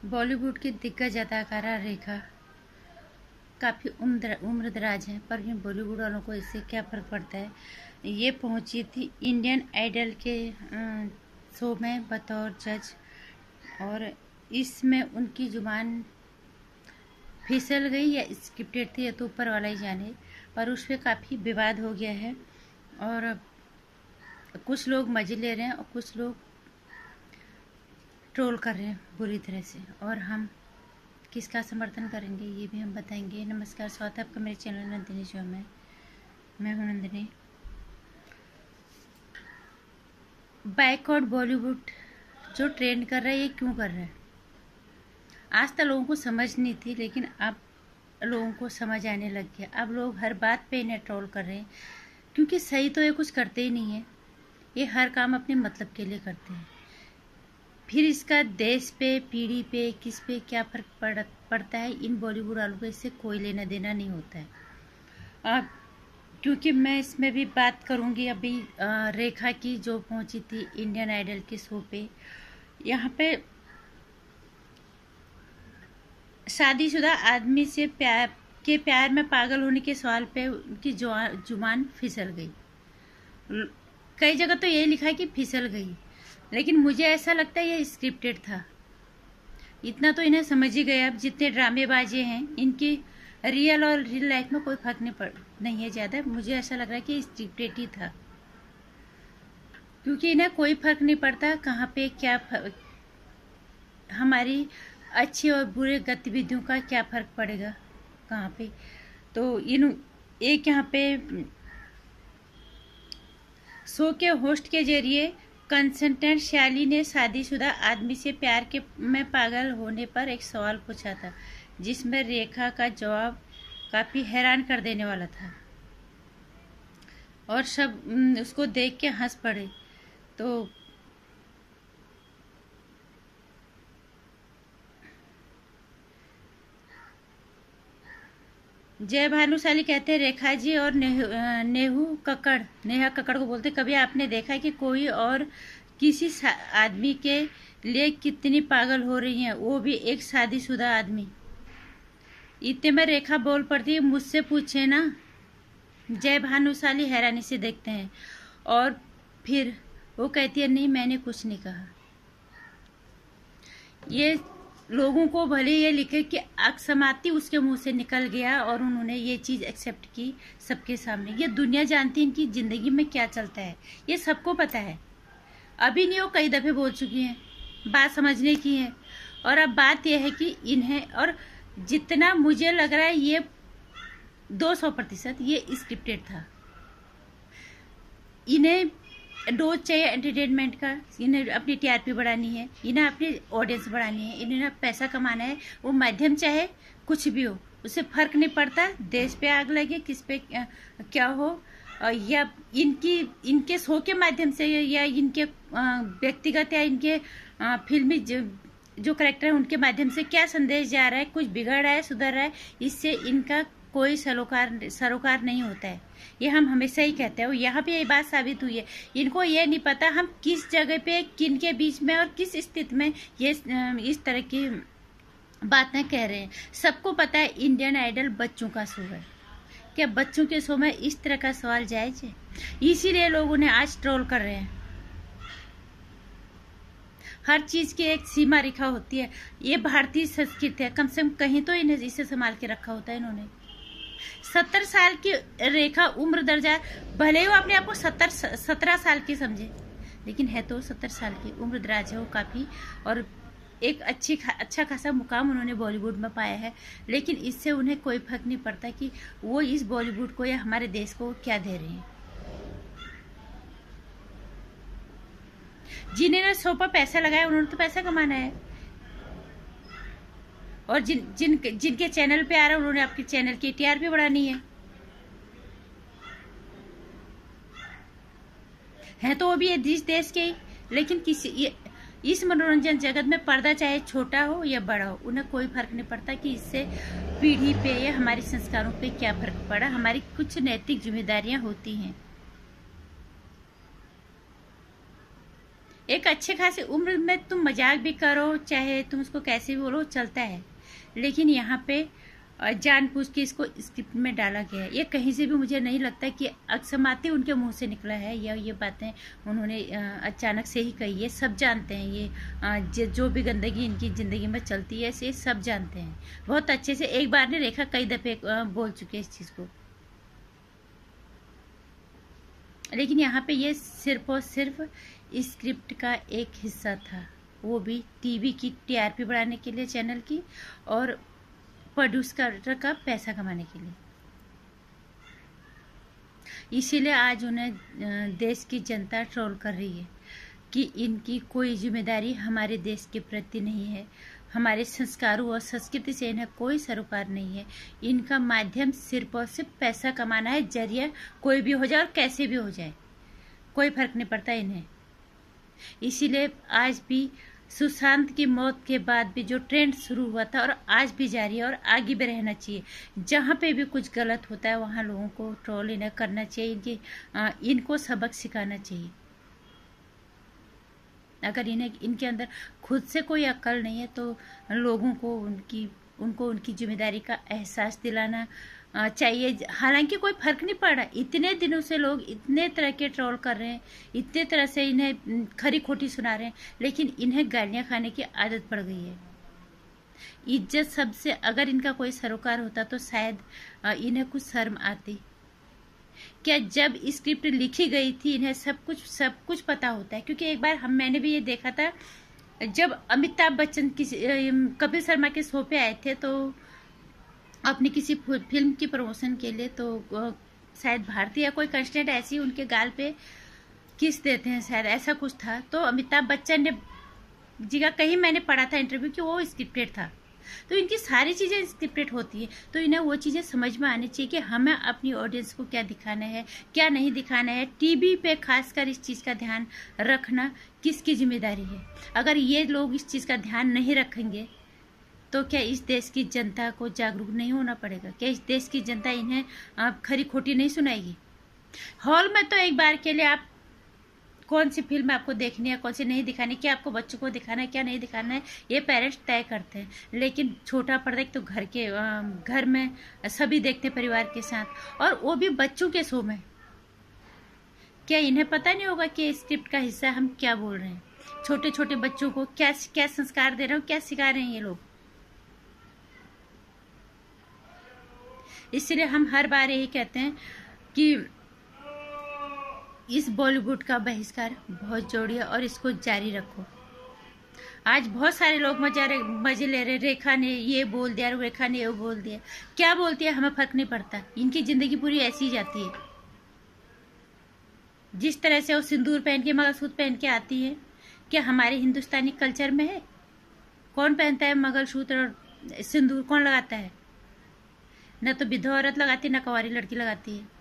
बॉलीवुड की दिग्गज अदाकारा रेखा काफ़ी उम्रदराज हैं, पर ये बॉलीवुड वालों को इससे क्या फ़र्क पड़ता है। ये पहुंची थी इंडियन आइडल के शो में बतौर जज, और इसमें उनकी जुबान फिसल गई या स्क्रिप्टेड थी, या तो ऊपर वाला ही जाने, पर उस पर काफ़ी विवाद हो गया है। और कुछ लोग मजे ले रहे हैं और कुछ लोग ट्रोल कर रहे हैं बुरी तरह से, और हम किसका समर्थन करेंगे ये भी हम बताएंगे। नमस्कार, स्वागत है आपका मेरे चैनल नंदिनी शो में। मैं हूं नंदिनी। बायकॉट बॉलीवुड जो ट्रेंड कर रहा है, ये क्यों कर रहा है? आज तक लोगों को समझ नहीं थी, लेकिन अब लोगों को समझ आने लग गया। अब लोग हर बात पे इन्हें ट्रोल कर रहे हैं, क्योंकि सही तो ये कुछ करते ही नहीं है। ये हर काम अपने मतलब के लिए करते हैं। फिर इसका देश पे, पीढ़ी पे, किस पे क्या फर्क पड़ता है, इन बॉलीवुड वालों को इससे कोई लेना देना नहीं होता है। क्योंकि मैं इसमें भी बात करूंगी अभी रेखा की, जो पहुंची थी इंडियन आइडल के शो पे। यहाँ पे शादीशुदा आदमी से प्यार में पागल होने के सवाल पे उनकी जुबान फिसल गई। कई जगह तो ये लिखा है कि फिसल गई, लेकिन मुझे ऐसा लगता है ये स्क्रिप्टेड था। इतना तो इन्हें समझ ही गए। अब जितने ड्रामेबाजी हैं, इनकी रियल और रियल लाइफ में कोई फर्क नहीं है ज़्यादा। मुझे ऐसा लग रहा है कि स्क्रिप्टेड ही था, क्योंकि इन्हें कोई फर्क नहीं पड़ता कहाँ पे क्या हमारी अच्छी और बुरे गतिविधियों का क्या फर्क पड़ेगा कहाँ पे। तो एक यहाँ पे शो के होस्ट के जरिए कंसल्टेंट शाली ने शादीशुदा आदमी से प्यार में पागल होने पर एक सवाल पूछा था, जिसमें रेखा का जवाब काफ़ी हैरान कर देने वाला था, और सब उसको देख के हंस पड़े। तो जय भानुशाली कहते हैं, रेखा जी और नेहा कक्कड़ को बोलते, कभी आपने देखा कि कोई और किसी आदमी के लिए कितनी पागल हो रही है, वो भी एक शादीशुदा आदमी। इतने में रेखा बोल पड़ती है, मुझसे पूछे ना। जय भानुशाली हैरानी से देखते हैं, और फिर वो कहती है, नहीं मैंने कुछ नहीं कहा। ये लोगों को भले ये लिखे कि अकस्माती उसके मुंह से निकल गया, और उन्होंने ये चीज़ एक्सेप्ट की सबके सामने। ये दुनिया जानती है इनकी ज़िंदगी में क्या चलता है, ये सबको पता है। अभी नहीं, वो कई दफ़े बोल चुकी हैं, बात समझने की है। और अब बात यह है कि इन्हें, और जितना मुझे लग रहा है ये 200% ये स्क्रिप्टेड था। इन्हें डोज चाहिए एंटरटेनमेंट का, इन्हें अपनी टीआरपी बढ़ानी है, इन्हें अपनी ऑडियंस बढ़ानी है, इन्हें पैसा कमाना है। वो माध्यम चाहे कुछ भी हो, उससे फर्क नहीं पड़ता। देश पे आग लगे, किस पे क्या हो, या इनके शो के माध्यम से, या इनके व्यक्तिगत या इनके फिल्मी जो करेक्टर है उनके माध्यम से क्या संदेश जा रहा है, कुछ बिगड़ रहा है, सुधर रहा है, इससे इनका कोई सरोकार नहीं होता है। ये हम हमेशा ही कहते हैं, यहाँ पे ये बात साबित हुई है। इनको ये नहीं पता हम किस जगह पे, किन के बीच में और किस स्थिति में ये इस तरह की बातें कह रहे हैं। सबको पता है इंडियन आइडल बच्चों का शो है। क्या बच्चों के शो में इस तरह का सवाल जायज है? इसीलिए लोग उन्हें आज ट्रोल कर रहे हैं। हर चीज की एक सीमा रेखा होती है। ये भारतीय संस्कृति है, कम से कम कहीं तो इन्हें इसे संभाल के रखा होता है इन्होंने। 70 साल की रेखा उम्र दर्जा, भले ही वो अपने आप को 17 साल की समझे, लेकिन है तो 70 साल की उम्र दराज है वो काफ़ी, और एक अच्छा खासा मुकाम उन्होंने बॉलीवुड में पाया है। लेकिन इससे उन्हें कोई फर्क नहीं पड़ता कि वो इस बॉलीवुड को या हमारे देश को क्या दे रहे हैं। जिन्होंने शो पर पैसा लगाया उन्होंने तो पैसा कमाना है, और जिनके चैनल पे आ रहा है उन्होंने आपके चैनल की टीआरपी बढ़ानी है तो वो भी इस देश के ही। लेकिन इस मनोरंजन जगत में पर्दा चाहे छोटा हो या बड़ा हो, उन्हें कोई फर्क नहीं पड़ता कि इससे पीढ़ी पे या हमारे संस्कारों पे क्या फर्क पड़ा। हमारी कुछ नैतिक जिम्मेदारियां होती हैं। एक अच्छे खासे उम्र में तुम मजाक भी करो, चाहे तुम उसको कैसे भी बोलो, चलता है। लेकिन यहाँ पे जानबूझ के इसको स्क्रिप्ट में डाला गया है। ये कहीं से भी मुझे नहीं लगता कि अक्षमाती उनके मुंह से निकला है, या ये बातें उन्होंने अचानक से ही कही है। सब जानते हैं ये जो भी गंदगी इनकी ज़िंदगी में चलती है, ये सब जानते हैं बहुत अच्छे से। एक बार नहीं, रेखा कई दफ़े बोल चुके हैं इस चीज़ को। लेकिन यहाँ पे ये सिर्फ और सिर्फ स्क्रिप्ट का एक हिस्सा था, वो भी टीवी की टीआरपी बढ़ाने के लिए, चैनल की, और प्रोड्यूसर का पैसा कमाने के लिए। इसीलिए आज उन्हें देश की जनता ट्रोल कर रही है कि इनकी कोई जिम्मेदारी हमारे देश के प्रति नहीं है, हमारे संस्कारों और संस्कृति से इन्हें कोई सरोकार नहीं है। इनका माध्यम सिर्फ और सिर्फ पैसा कमाना है, जरिया कोई भी हो जाए और कैसे भी हो जाए, कोई फर्क नहीं पड़ता इन्हें। इसीलिए आज भी सुशांत की मौत के बाद भी जो ट्रेंड शुरू हुआ था और आज भी जारी है और आगे भी रहना चाहिए। जहाँ पे भी कुछ गलत होता है वहाँ लोगों को ट्रोल इन्हें करना चाहिए, इनको सबक सिखाना चाहिए। अगर इनके अंदर खुद से कोई अक्ल नहीं है तो लोगों को उनकी जिम्मेदारी का एहसास दिलाना चाहिए। हालांकि कोई फर्क नहीं पड़ रहा, इतने दिनों से लोग इतने तरह के ट्रोल कर रहे हैं, इतने तरह से इन्हें खरी खोटी सुना रहे हैं, लेकिन इन्हें गालियां खाने की आदत पड़ गई है। इज्जत सबसे अगर इनका कोई सरोकार होता तो शायद इन्हें कुछ शर्म आती। क्या जब स्क्रिप्ट लिखी गई थी इन्हें सब कुछ पता होता है? क्योंकि एक बार मैंने भी ये देखा था, जब अमिताभ बच्चन कपिल शर्मा के शो पे आए थे, तो अपनी किसी फिल्म की प्रमोशन के लिए, तो शायद भारतीय या कोई कंस्टेंट ऐसी उनके गाल पे किस देते हैं, शायद ऐसा कुछ था। तो अमिताभ बच्चन ने जी का कहीं मैंने पढ़ा था इंटरव्यू कि वो स्क्रिप्टेड था। तो इनकी सारी चीज़ें स्क्रिप्टेड होती है, तो इन्हें वो चीज़ें समझ में आनी चाहिए कि हमें अपनी ऑडियंस को क्या दिखाना है, क्या नहीं दिखाना है। टीवी पे खासकर इस चीज़ का ध्यान रखना किसकी जिम्मेदारी है? अगर ये लोग इस चीज़ का ध्यान नहीं रखेंगे तो क्या इस देश की जनता को जागरूक नहीं होना पड़ेगा? क्या इस देश की जनता इन्हें खरी खोटी नहीं सुनाएगी? हॉल में तो एक बार के लिए आप कौन सी फिल्म आपको देखनी है, कौन सी नहीं दिखानी, क्या आपको बच्चों को दिखाना है, क्या नहीं दिखाना है, ये पेरेंट्स तय करते हैं। लेकिन छोटा पर्दा तो घर में सभी देखते हैं परिवार के साथ, और वो भी बच्चों के शो में। क्या इन्हें पता नहीं होगा कि स्क्रिप्ट का हिस्सा हम क्या बोल रहे हैं? छोटे छोटे बच्चों को क्या संस्कार दे रहे हो, क्या सिखा रहे हैं ये लोग? इसलिए हम हर बार यही कहते हैं कि इस बॉलीवुड का बहिष्कार बहुत जरूरी है और इसको जारी रखो। आज बहुत सारे लोग मजे ले रहे, रेखा ने ये बोल दिया, रेखा ने ये बोल दिया, क्या बोलती है हमें फर्क नहीं पड़ता। इनकी जिंदगी पूरी ऐसी ही जाती है। जिस तरह से वो सिंदूर पहन के, मंगलसूत्र पहन के आती है, क्या हमारे हिंदुस्तानी कल्चर में है? कौन पहनता है मंगलसूत्र और सिंदूर? कौन लगाता है? न तो विधवा औरत लगाती है, न कुंवारी लड़की लगाती है।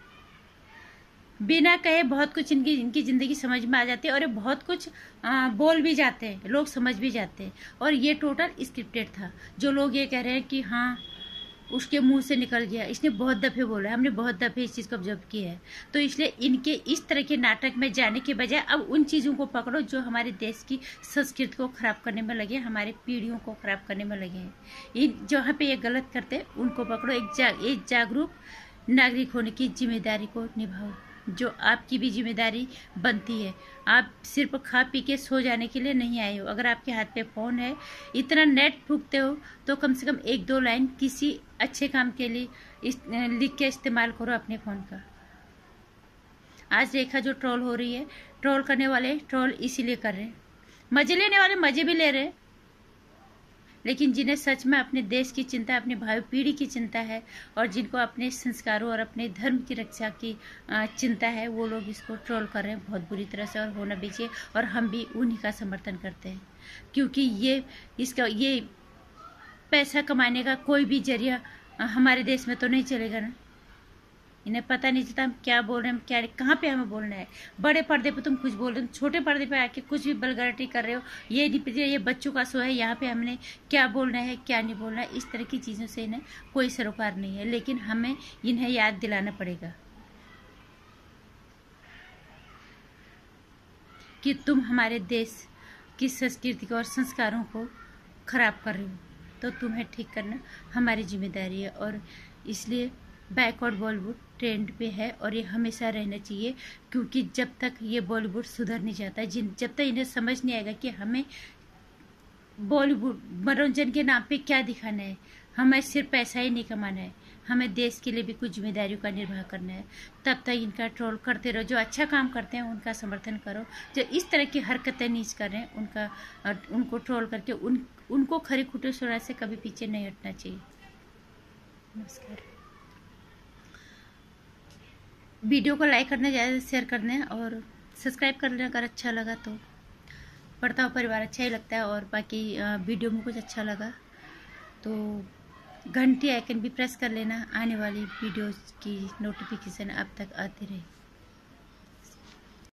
बिना कहे बहुत कुछ इनकी जिंदगी समझ में आ जाती है, और ये बहुत कुछ बोल भी जाते हैं, लोग समझ भी जाते हैं। और ये टोटल स्क्रिप्टेड था। जो लोग ये कह रहे हैं कि हाँ उसके मुंह से निकल गया, इसने बहुत दफे बोला, हमने बहुत दफे इस चीज़ को ऑब्जर्व किया है। तो इसलिए इनके इस तरह के नाटक में जाने के बजाय अब उन चीज़ों को पकड़ो जो हमारे देश की संस्कृति को खराब करने में लगे, हमारे पीढ़ियों को खराब करने में लगे हैं। जहाँ पे ये गलत करते हैं उनको पकड़ो। एक जागरूक नागरिक होने की जिम्मेदारी को निभाओ, जो आपकी भी जिम्मेदारी बनती है। आप सिर्फ खा पी के सो जाने के लिए नहीं आए हो। अगर आपके हाथ पे फ़ोन है, इतना नेट फूकते हो, तो कम से कम 1-2 लाइन किसी अच्छे काम के लिए लिख के इस्तेमाल करो अपने फ़ोन का। आज रेखा जो ट्रोल हो रही है, ट्रोल करने वाले ट्रोल इसीलिए कर रहे हैं, मजे लेने वाले मजे भी ले रहे हैं, लेकिन जिन्हें सच में अपने देश की चिंता, अपने भावी पीढ़ी की चिंता है, और जिनको अपने संस्कारों और अपने धर्म की रक्षा की चिंता है, वो लोग इसको ट्रोल कर रहे हैं बहुत बुरी तरह से, और होना भी चाहिए। और हम भी उन्हीं का समर्थन करते हैं, क्योंकि ये पैसा कमाने का कोई भी जरिया हमारे देश में तो नहीं चलेगा ना। इन्हें पता नहीं चलता हम क्या बोल रहे हैं, क्या कहाँ पे हमें बोलना है। बड़े पर्दे पे तुम कुछ बोल रहे हो, छोटे पर्दे पे आके कुछ भी बलगर्टी कर रहे हो। ये बच्चों का शो है, यहाँ पे हमने क्या बोलना है, क्या नहीं बोलना है, इस तरह की चीज़ों से इन्हें कोई सरोकार नहीं है। लेकिन हमें इन्हें याद दिलाना पड़ेगा। कि तुम हमारे देश की संस्कृति और संस्कारों को खराब कर रहे हो, तो तुम्हें ठीक करना हमारी जिम्मेदारी है। और इसलिए बैकवर्ड बॉलीवुड ट्रेंड पे है और ये हमेशा रहना चाहिए, क्योंकि जब तक ये बॉलीवुड सुधर नहीं जाता, जब तक इन्हें समझ नहीं आएगा कि हमें बॉलीवुड मनोरंजन के नाम पे क्या दिखाना है, हमें सिर्फ पैसा ही नहीं कमाना है, हमें देश के लिए भी कुछ जिम्मेदारियों का निर्वाह करना है, तब तक इनका ट्रोल करते रहो। जो अच्छा काम करते हैं उनका समर्थन करो, जो इस तरह की हरकतें नीच कर रहे हैं उनको ट्रोल करके उनको खरी खुटे सुनाने से कभी पीछे नहीं हटना चाहिए। नमस्कार। वीडियो को लाइक करना, ज़्यादा शेयर करना और सब्सक्राइब कर लेना अगर अच्छा लगा तो। पढ़ता हुआ परिवार अच्छा ही लगता है, और बाकी वीडियो में कुछ अच्छा लगा तो घंटी आइकन भी प्रेस कर लेना, आने वाली वीडियोस की नोटिफिकेशन अब तक आती रहे।